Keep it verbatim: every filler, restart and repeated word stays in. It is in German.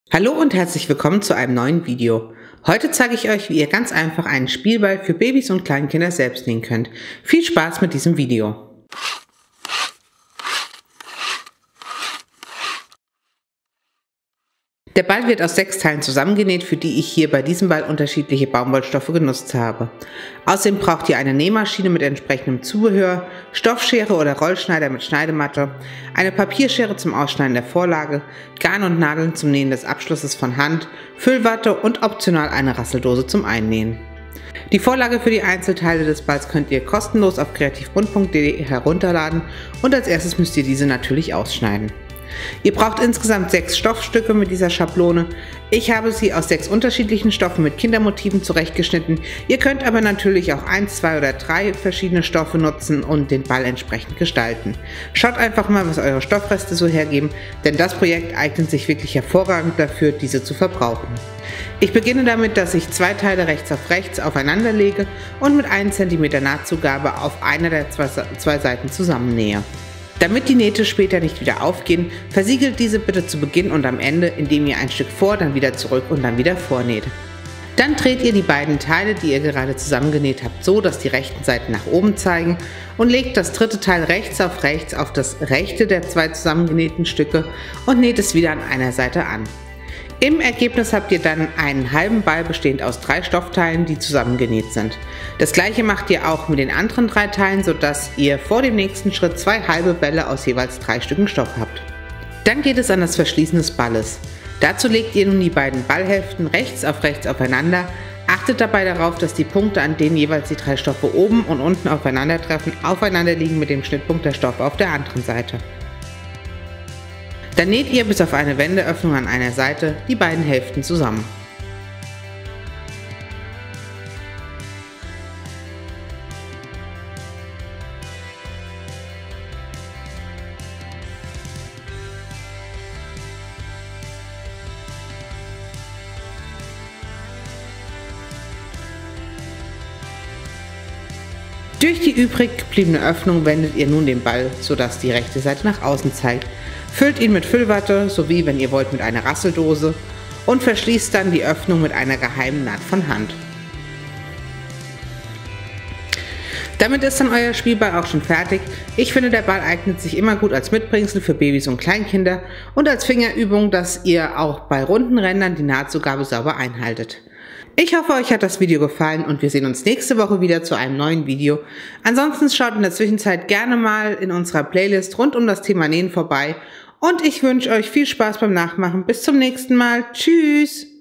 Hallo und herzlich willkommen zu einem neuen Video. Heute zeige ich euch, wie ihr ganz einfach einen Spielball für Babys und Kleinkinder selbst nähen könnt. Viel Spaß mit diesem Video! Der Ball wird aus sechs Teilen zusammengenäht, für die ich hier bei diesem Ball unterschiedliche Baumwollstoffe genutzt habe. Außerdem braucht ihr eine Nähmaschine mit entsprechendem Zubehör, Stoffschere oder Rollschneider mit Schneidematte, eine Papierschere zum Ausschneiden der Vorlage, Garn und Nadeln zum Nähen des Abschlusses von Hand, Füllwatte und optional eine Rasseldose zum Einnähen. Die Vorlage für die Einzelteile des Balls könnt ihr kostenlos auf kreativbunt punkt de herunterladen und als erstes müsst ihr diese natürlich ausschneiden. Ihr braucht insgesamt sechs Stoffstücke mit dieser Schablone. Ich habe sie aus sechs unterschiedlichen Stoffen mit Kindermotiven zurechtgeschnitten. Ihr könnt aber natürlich auch eins, zwei oder drei verschiedene Stoffe nutzen und den Ball entsprechend gestalten. Schaut einfach mal, was eure Stoffreste so hergeben, denn das Projekt eignet sich wirklich hervorragend dafür, diese zu verbrauchen. Ich beginne damit, dass ich zwei Teile rechts auf rechts aufeinander lege und mit einem Zentimeter Nahtzugabe auf einer der zwei, zwei Seiten zusammennähe. Damit die Nähte später nicht wieder aufgehen, versiegelt diese bitte zu Beginn und am Ende, indem ihr ein Stück vor, dann wieder zurück und dann wieder vornäht. Dann dreht ihr die beiden Teile, die ihr gerade zusammengenäht habt, so, dass die rechten Seiten nach oben zeigen und legt das dritte Teil rechts auf rechts auf das rechte der zwei zusammengenähten Stücke und näht es wieder an einer Seite an. Im Ergebnis habt ihr dann einen halben Ball bestehend aus drei Stoffteilen, die zusammengenäht sind. Das gleiche macht ihr auch mit den anderen drei Teilen, sodass ihr vor dem nächsten Schritt zwei halbe Bälle aus jeweils drei Stücken Stoff habt. Dann geht es an das Verschließen des Balles. Dazu legt ihr nun die beiden Ballhälften rechts auf rechts aufeinander. Achtet dabei darauf, dass die Punkte, an denen jeweils die drei Stoffe oben und unten aufeinandertreffen, aufeinander liegen mit dem Schnittpunkt der Stoffe auf der anderen Seite. Dann näht ihr bis auf eine Wendeöffnung an einer Seite die beiden Hälften zusammen. Durch die übrig gebliebene Öffnung wendet ihr nun den Ball, sodass die rechte Seite nach außen zeigt. Füllt ihn mit Füllwatte sowie, wenn ihr wollt, mit einer Rasseldose und verschließt dann die Öffnung mit einer geheimen Naht von Hand. Damit ist dann euer Spielball auch schon fertig. Ich finde, der Ball eignet sich immer gut als Mitbringsel für Babys und Kleinkinder und als Fingerübung, dass ihr auch bei runden Rändern die Nahtzugabe sauber einhaltet. Ich hoffe, euch hat das Video gefallen und wir sehen uns nächste Woche wieder zu einem neuen Video. Ansonsten schaut in der Zwischenzeit gerne mal in unserer Playlist rund um das Thema Nähen vorbei und ich wünsche euch viel Spaß beim Nachmachen. Bis zum nächsten Mal. Tschüss!